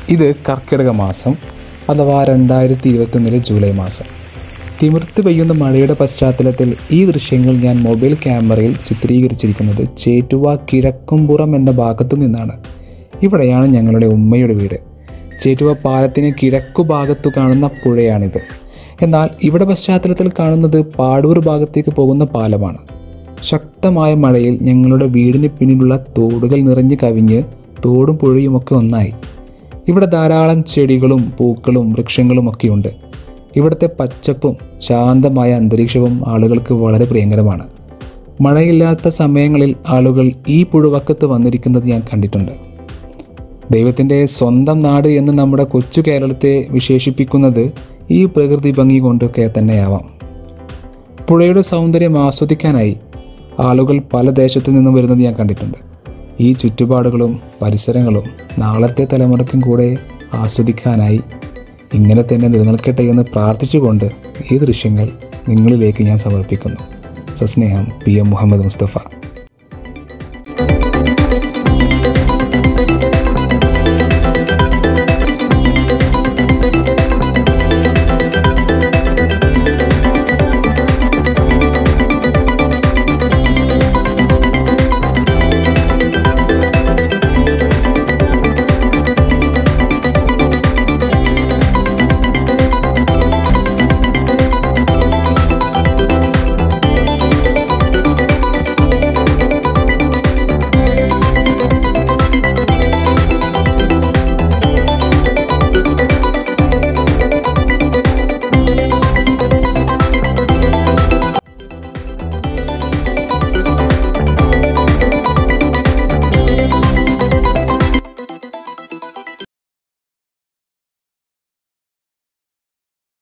ഇത് കർക്കിടക മാസം അഥവാ 2021 ജൂലൈ മാസം. തിമിർത്ത് പെയ്യുന്ന മഴയുടെ പശ്ചാത്തലത്തിൽ ഈ ദൃശ്യങ്ങൾ ഞാൻ മൊബൈൽ ക്യാമറയിൽ ചിത്രീകരിച്ചിരിക്കുന്നത് ചേറ്റുവ കിഴക്കുംപുറം എന്ന ഭാഗത്തു നിന്നാണ്. ഇവിടെയാണ് ഞങ്ങളുടെ ഉമ്മയുടെ വീട്. ചേറ്റുവ പാലത്തിന് കിഴക്കു ഭാഗത്തു കാണുന്ന പുഴയാണിത്. എന്നാൽ ഇവിടെ പശ്ചാത്തലത്തിൽ കാണുന്നത് പാടൂർ ഭാഗത്തേക്ക് പോകുന്ന പാലമാണ്. ശക്തമായ മഴയിൽ ഞങ്ങളുടെ വീടിന് പിന്നിലുള്ള തോടുകൾ നിറഞ്ഞു കവിഞ്ഞ് തോടും പുഴയുമൊക്കെ ഒന്നായി. ഇവിടെ ധാരാളം ചെടികളും പൂക്കളും വൃക്ഷങ്ങളും ഒക്കെയുണ്ട്. ഇവിടുത്തെ പച്ചപ്പും ശാന്തമായ അന്തരീക്ഷവും ആളുകൾക്ക് വളരെ പ്രിയങ്കരമാണ്. മഴയില്ലാത്ത സമയങ്ങളിൽ ആളുകൾ ഈ പുഴവക്കത്ത് വന്നിരിക്കുന്നത് ഞാൻ കണ്ടിട്ടുണ്ട്. ദൈവത്തിൻ്റെ സ്വന്തം നാട് എന്ന് നമ്മുടെ കൊച്ചു കേരളത്തെ വിശേഷിപ്പിക്കുന്നത് ഈ പ്രകൃതി ഭംഗി കൊണ്ടൊക്കെ തന്നെയാവാം. പുഴയുടെ സൗന്ദര്യം ആസ്വദിക്കാനായി ആളുകൾ പല ദേശത്തു നിന്നും വരുന്നത് ഞാൻ കണ്ടിട്ടുണ്ട്. ഈ ചുറ്റുപാടുകളും പരിസരങ്ങളും നാളത്തെ തലമുറയ്ക്കും കൂടെ ആസ്വദിക്കാനായി ഇങ്ങനെ തന്നെ നിലനിൽക്കട്ടെ എന്ന് പ്രാർത്ഥിച്ചുകൊണ്ട് ഈ ദൃശ്യങ്ങൾ നിങ്ങളിലേക്ക് ഞാൻ സമർപ്പിക്കുന്നു. സസ്നേഹം, PM മുഹമ്മദ് മുസ്തഫ.